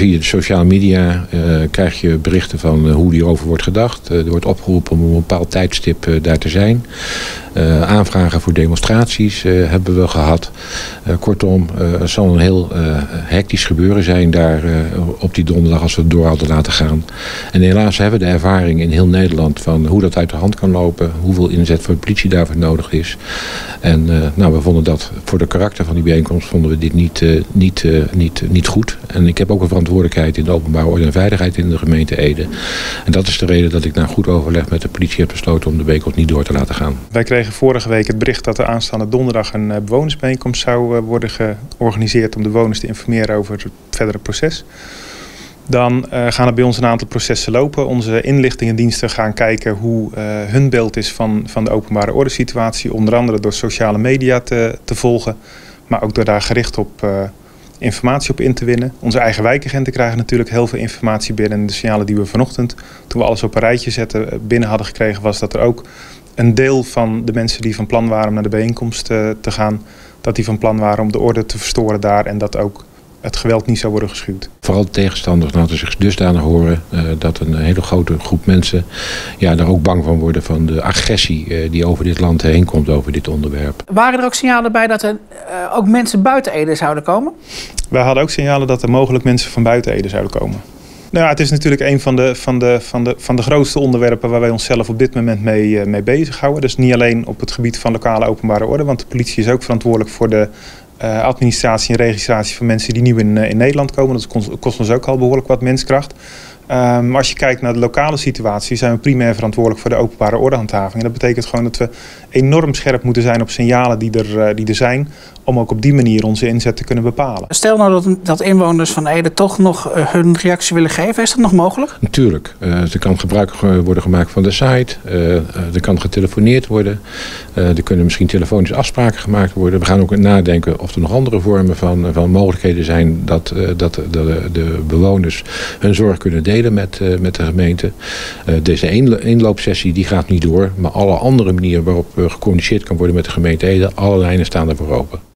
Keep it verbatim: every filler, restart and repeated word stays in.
Via de sociale media uh, krijg je berichten van uh, hoe hierover wordt gedacht. Uh, er wordt opgeroepen om op een bepaald tijdstip uh, daar te zijn. Uh, aanvragen voor demonstraties uh, hebben we gehad. Uh, kortom, uh, er zal een heel uh, hectisch gebeuren zijn daar uh, op die donderdag als we het door hadden laten gaan. En helaas hebben we de ervaring in heel Nederland van hoe dat uit de hand kan lopen. Hoeveel inzet voor de politie daarvoor nodig is. En uh, nou, we vonden dat voor de karakter van die bijeenkomst vonden we dit niet, uh, niet, uh, niet, niet goed. En ik heb ook een verantwoordelijkheid in de openbare orde en veiligheid in de gemeente Ede. En dat is de reden dat ik na goed overleg met de politie heb besloten om de bijeenkomst niet door te laten gaan. Wij kregen vorige week het bericht dat er aanstaande donderdag een bewonersbijeenkomst zou worden georganiseerd om de bewoners te informeren over het verdere proces. Dan uh, gaan er bij ons een aantal processen lopen. Onze inlichtingendiensten gaan kijken hoe uh, hun beeld is van, van de openbare orde situatie. Onder andere door sociale media te, te volgen. Maar ook door daar gericht op uh, informatie op in te winnen. Onze eigen wijkagenten krijgen natuurlijk heel veel informatie binnen. En de signalen die we vanochtend, toen we alles op een rijtje zetten, binnen hadden gekregen, was dat er ook een deel van de mensen die van plan waren om naar de bijeenkomst uh, te gaan, dat die van plan waren om de orde te verstoren daar en dat ook het geweld niet zou worden geschuwd. Vooral de tegenstanders laten zich dusdanig horen uh, dat een hele grote groep mensen ja, daar ook bang van worden van de agressie uh, die over dit land heen komt over dit onderwerp. Waren er ook signalen bij dat er uh, ook mensen buiten Ede zouden komen? Wij hadden ook signalen dat er mogelijk mensen van buiten Ede zouden komen. Nou, het is natuurlijk een van de, van, de, van, de, van de grootste onderwerpen waar wij onszelf op dit moment mee, uh, mee bezighouden. Dus niet alleen op het gebied van lokale openbare orde, want de politie is ook verantwoordelijk voor de uh, administratie en registratie van mensen die nieuw in, uh, in Nederland komen. Dat kost, kost ons ook al behoorlijk wat menskracht. Um, maar als je kijkt naar de lokale situatie, zijn we primair verantwoordelijk voor de openbare ordehandhaving. En dat betekent gewoon dat we enorm scherp moeten zijn op signalen die er, uh, die er zijn, om ook op die manier onze inzet te kunnen bepalen. Stel nou dat, dat inwoners van Ede toch nog uh, hun reactie willen geven, is dat nog mogelijk? Natuurlijk. Uh, er kan gebruik worden gemaakt van de site, uh, er kan getelefoneerd worden, uh, er kunnen misschien telefonische afspraken gemaakt worden. We gaan ook nadenken of er nog andere vormen van, van mogelijkheden zijn dat, uh, dat de, de bewoners hun zorg kunnen delen met, uh, met de gemeente. Uh, deze eenloopsessie die gaat niet door, maar alle andere manieren waarop uh, gecommuniceerd kan worden met de gemeente Ede, alle lijnen staan ervoor open.